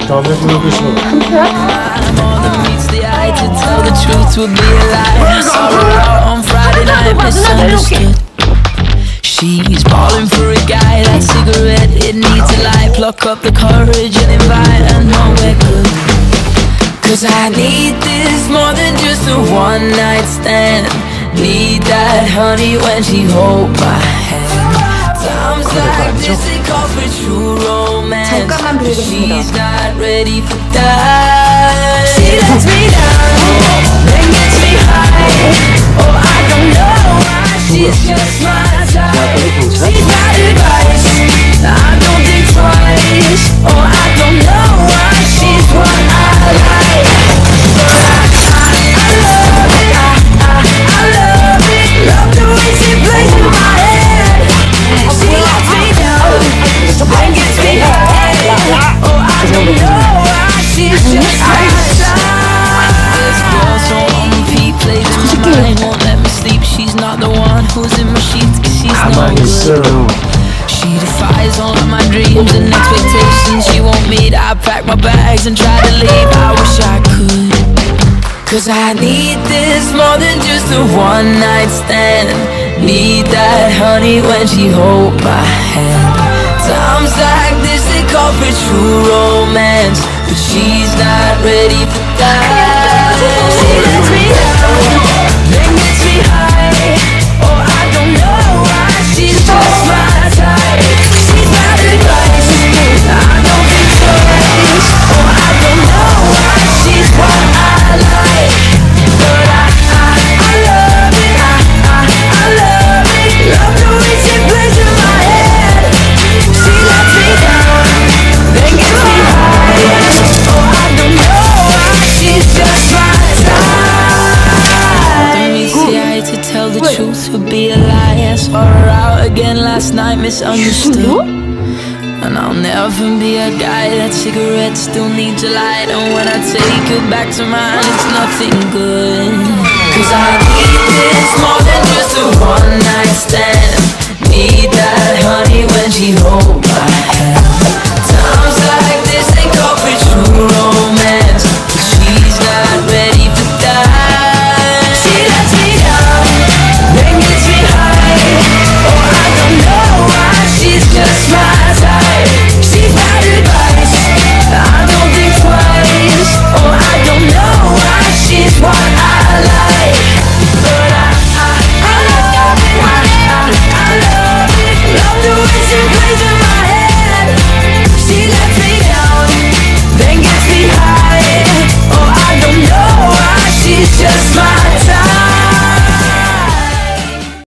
다음에 보여주시면 More than meets the eye, to tell the truth would be a lie. Saw her out on Friday night, misunderstood. She's balling for a guy, that cigarette, it needs a light. Pluck up the courage and invite her nowhere good. Cause I need this more than just a one night stand. Need that honey when she hold my hand. Times like this they call for true romance. 잠깐만 But 빌리겠습니다. she's not ready for that. She lets me down, then gets me high. Oh, I don't know why, she's just my type. She's my advice, I don't think twice. Oh, I don't know why, she's what I like. But I love it, I love it. Love the way she plays in my head. She lets me down, then gets me high. Oh, I don't know why, she's just my type. This girl so on repeat, plays in my mind, won't let me sleep. She's not the one who's in my sheets, cause she's no 가만히 good. 있어요. She defies all of my dreams and expectations. She won't meet, I pack my bags and try to leave. I wish I could, cause I need this more than just a one night stand. Need that honey when she hold my hand. Times like this they call for true romance. But she's not ready for that. She lets me down, then gets me high. Oh, I don't know why, she's just my type. She's my advice, I don't think twice. Oh, I don't know why, she's what I like. But I love it, I love it. Love the way she plays in my head. She lets me down, then gets me high. Oh, I don't know why, she's just my type. Don't meet the eye, to tell the truth would be a lie. I saw her out again last night, misunderstood. And I'll never be a guy, that cigarette still needs a light. And when I take her back to mine, it's nothing good. Cause I need this more than just a one night stand.